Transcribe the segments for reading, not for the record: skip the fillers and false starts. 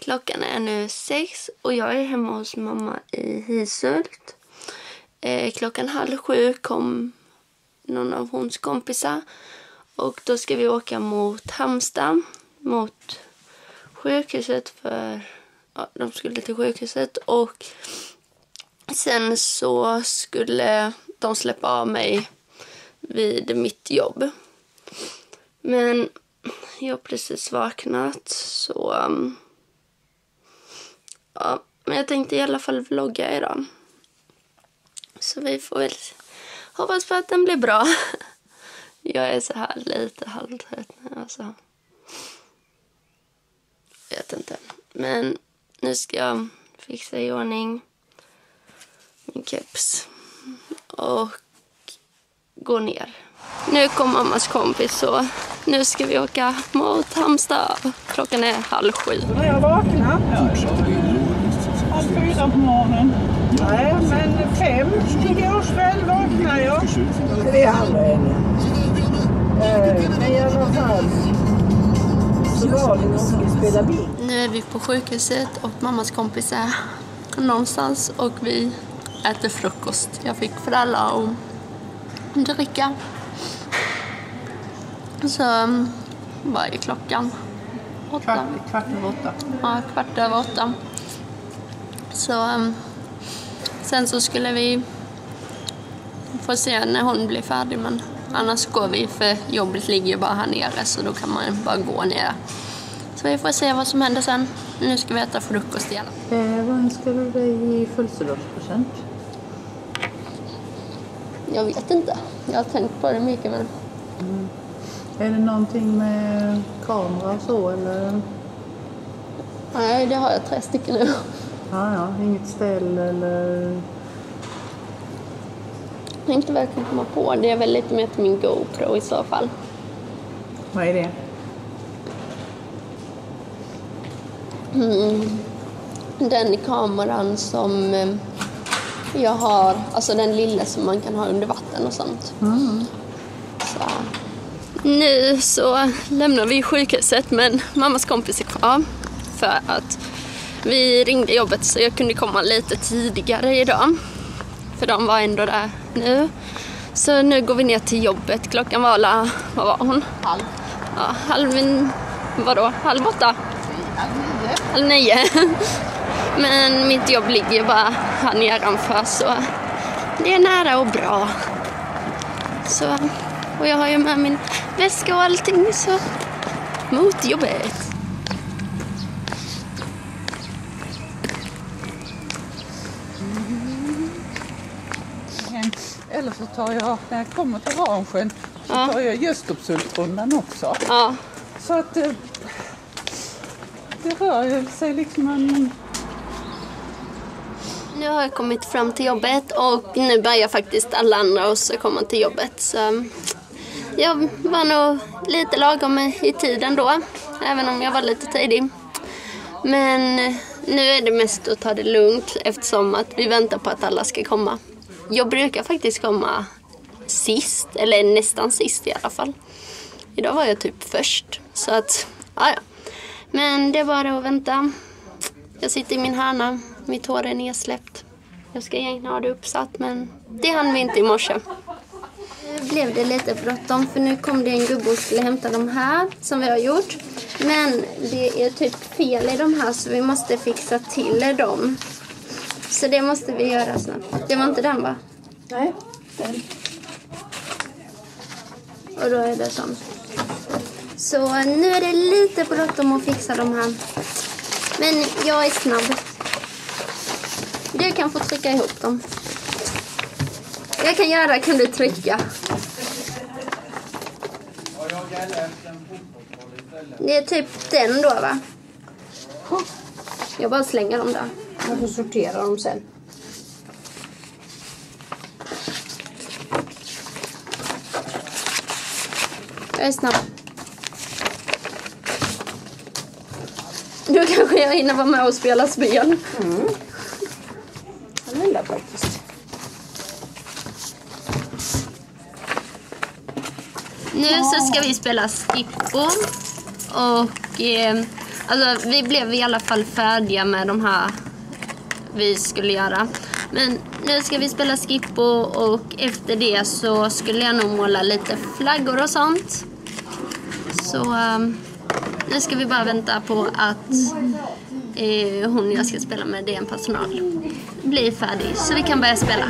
Klockan är nu 6 och jag är hemma hos mamma i Hisult. Klockan 6:30 kom någon av hons kompisar. Och då ska vi åka mot Halmstad, mot sjukhuset för... Ja, de skulle till sjukhuset och sen så skulle de släppa av mig vid mitt jobb. Men jag har precis vaknat så... Ja, men jag tänkte i alla fall vlogga idag. Så vi får väl hoppas på att den blir bra. Jag är så här lite halvtrött nu alltså. Jag vet inte. Men nu ska jag fixa i ordning min keps och gå ner. Nu kom mammas kompis så nu ska vi åka mot Halmstad. Klockan är 6:30. När jag vaknar, 4 på morgonen. Nej, men 5 igår kväll vaknar jag. Det är aldrig. Men i alla fall så var det någon som spelade bil. Nu är vi på sjukhuset och mammas kompis är någonstans och vi äter frukost. Jag fick för alla och dricka. Så vad är klockan? 8? Kvart över 8. Ja, 8:15. Så sen så skulle vi få se när hon blir färdig, men annars går vi för jobbet ligger ju bara här nere så då kan man bara gå ner. Så vi får se vad som händer sen. Nu ska vi äta frukost igen. Vad önskar du dig i födelsedagspresent? Jag vet inte. Jag har tänkt på det mycket men... Är det någonting med kamera och så eller? Nej, det har jag 3 stycken nu. Ja, inget ställ eller? Jag inte verkligen komma på. Det är väl lite mer till min GoPro i så fall. Vad är det? Den kameran som jag har, alltså den lilla som man kan ha under vatten och sånt. Så. Nu så lämnar vi sjukhuset men mammas kompis är kvar för att vi ringde jobbet så jag kunde komma lite tidigare idag. För de var ändå där nu. Så nu går vi ner till jobbet. Klockan var, vad var hon? Ja, 7:30? 8:30. Men mitt jobb ligger bara här nedanför så det är nära och bra. Så, och jag har ju med min väska och allting så mot jobbet. Eller så tar jag, när jag kommer till Ransjön så tar jag Göstopsultrundan också. Ja. Så att det rör sig liksom en... Nu har jag kommit fram till jobbet och nu börjar faktiskt alla andra också komma till jobbet. Så jag var nog lite lagom i tiden då, även om jag var lite tidig. Men nu är det mest att ta det lugnt eftersom att vi väntar på att alla ska komma. Jag brukar faktiskt komma sist, eller nästan sist i alla fall. Idag var jag typ först, så att, ja. Men det är bara att vänta. Jag sitter i min hörna, mitt hår är nedsläppt. Jag ska egentligen ha det uppsatt, men det hann vi inte i morse. Nu blev det lite bråttom för nu kom det en gubbe och skulle hämta de här som vi har gjort. Men det är typ fel i de här så vi måste fixa till dem. Så det måste vi göra snabbt. Det var inte den va? Nej, den. Och då är det sånt. Så nu är det lite bråttom att fixa de här. Men jag är snabb. Du kan få trycka ihop dem. Jag kan göra, kan du trycka? Det är typ den då va? Jag bara slänger dem där. Jag får sortera dem sen. Jag är snabb. Nu kanske jag hinner vara med och spela spel. Jag gillar faktiskt. Nu så ska vi spela Skippo. Och Alltså vi blev i alla fall färdiga med de här vi skulle göra. Men nu ska vi spela skippo och efter det så skulle jag nog måla lite flaggor och sånt. Så nu ska vi bara vänta på att hon jag ska spela med, det är en personal, blir färdig så vi kan börja spela.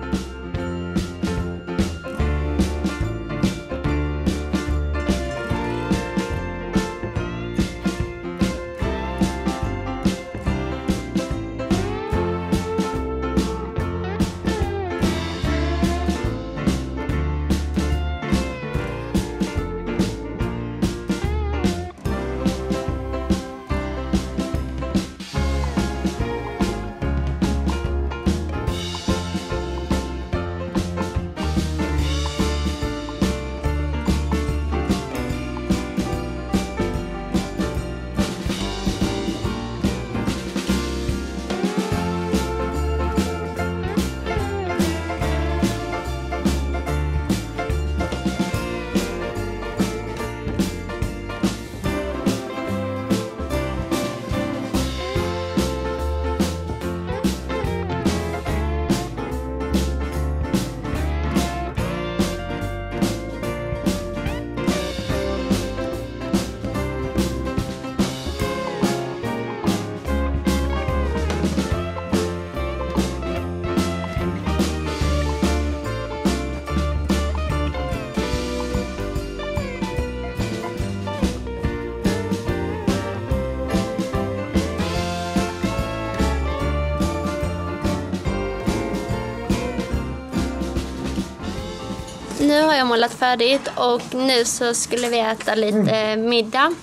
Nu har jag målat färdigt och nu så skulle vi äta lite middag.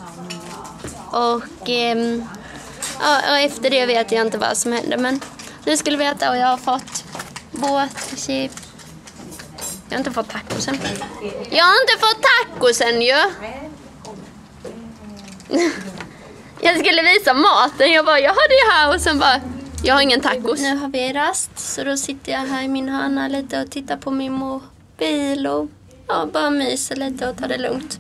Och efter det vet jag inte vad som händer. Men nu skulle vi äta och jag har fått båtchip. Jag har inte fått tacosen. Jag har inte fått tacosen ju! Jag skulle visa maten. Jag har det här och sen bara, jag har ingen tacos. Nu har vi rast så då sitter jag här i min hörna lite och tittar på min mobil och bara myser lite och tar det lugnt.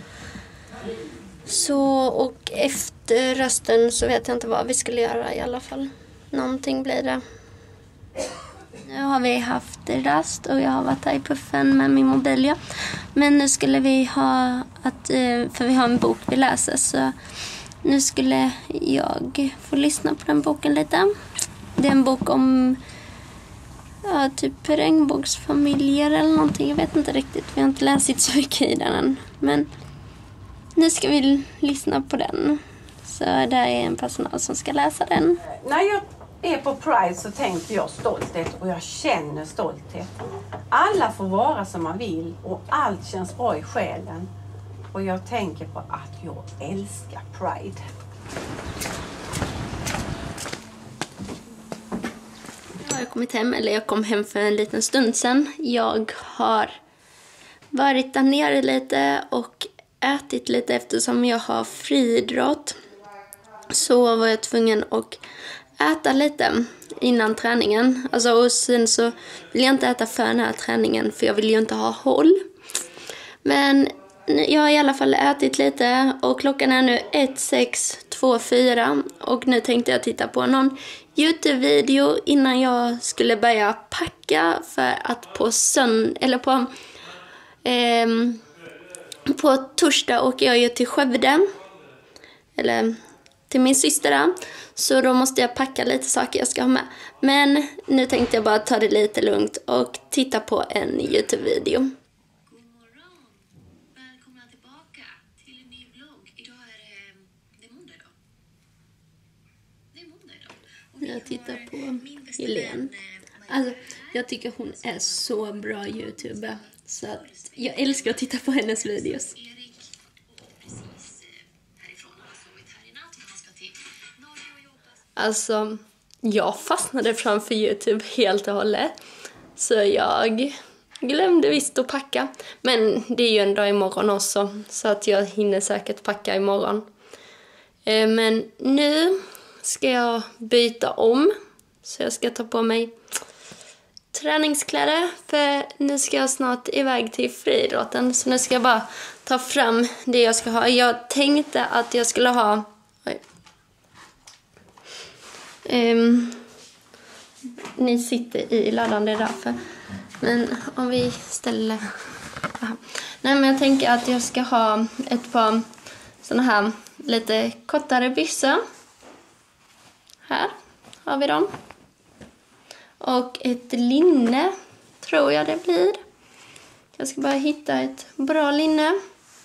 Så, och efter rösten så vet jag inte vad vi skulle göra i alla fall. Någonting blir det. Nu har vi haft rast och jag har varit här i puffen med min mobil. Ja. Men nu skulle vi ha, för vi har en bok vi läser, så nu skulle jag få lyssna på den boken lite. Det är en bok om typ regnbågsfamiljer eller någonting. Jag vet inte riktigt, vi har inte läst så mycket i den än. Men nu ska vi lyssna på den. Så där är en personal som ska läsa den. När jag är på Pride så tänker jag stolthet och jag känner stolthet. Alla får vara som man vill och allt känns bra i själen. Och jag tänker på att jag älskar Pride. Jag har kommit hem, eller jag kom hem för en liten stund sedan. Jag har varit där nere lite och ätit lite eftersom jag har friidrott. Så var jag tvungen att äta lite innan träningen. Alltså, och sen så vill jag inte äta för den här träningen för jag vill ju inte ha håll. Men jag har i alla fall ätit lite och klockan är nu 16:24 och nu tänkte jag titta på någon YouTube-video innan jag skulle börja packa för att på torsdag åker jag ju till Skövde, eller till min syster där. Så då måste jag packa lite saker jag ska ha med. Men nu tänkte jag bara ta det lite lugnt och titta på en YouTube-video. God morgon! Välkomna tillbaka till en ny vlogg. Idag är det måndag idag. Det är måndag idag. Och Jag tittar på Helene. Alltså, jag tycker hon är så bra YouTuber. Så att jag älskar att titta på hennes videos. Erik, och precis härifrån har han sovit här i natt. Han ska till Norge och jobba. Alltså, jag fastnade framför YouTube helt och hållet. Så jag glömde visst att packa. Men det är ju en dag imorgon också. Så att jag hinner säkert packa imorgon. Men nu ska jag byta om. Så jag ska ta på mig träningskläder. För nu ska jag snart iväg till friidrotten. Så nu ska jag bara ta fram det jag ska ha. Jag tänkte att jag skulle ha Oj. Ni sitter i laddaren, det är därför. Men om vi ställer... Aha. Nej, men jag tänker att jag ska ha ett par såna här lite kortare byxor. Här har vi dem. Och ett linne tror jag det blir. Jag ska bara hitta ett bra linne.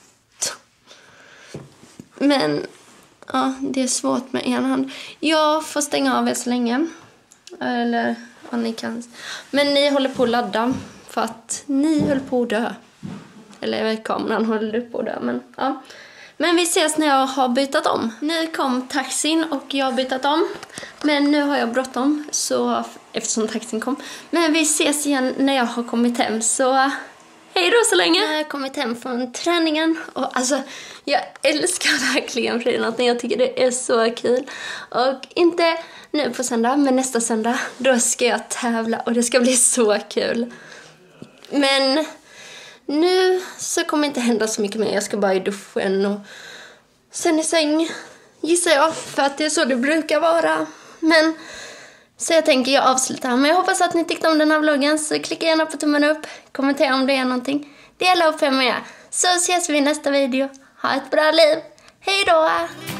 Men ja, det är svårt med en hand. Jag får stänga av er så länge. Eller vad ni kan. Men ni håller på att ladda. För att ni höll på att dö. Eller kameran håller på att dö. Men, ja. Men vi ses när jag har bytt om. Nu kom taxin och jag har bytt om. Men nu har jag bråttom. Så, eftersom taxin kom. Men vi ses igen när jag har kommit hem. Så hej då så länge. Jag har kommit hem från träningen. Och alltså, jag älskar verkligen friidrotten. Jag tycker det är så kul. Och inte nu på söndag, men nästa söndag. Då ska jag tävla och det ska bli så kul. Men nu så kommer inte hända så mycket mer. Jag ska bara i duschen och sen i säng, gissar jag. För att det är så det brukar vara. Men så jag tänker jag avslutar. Men jag hoppas att ni tyckte om den här vloggen. Så klicka gärna på tummen upp. Kommentera om det är någonting. Dela upp med er. Så ses vi i nästa video. Ha ett bra liv. Hej då!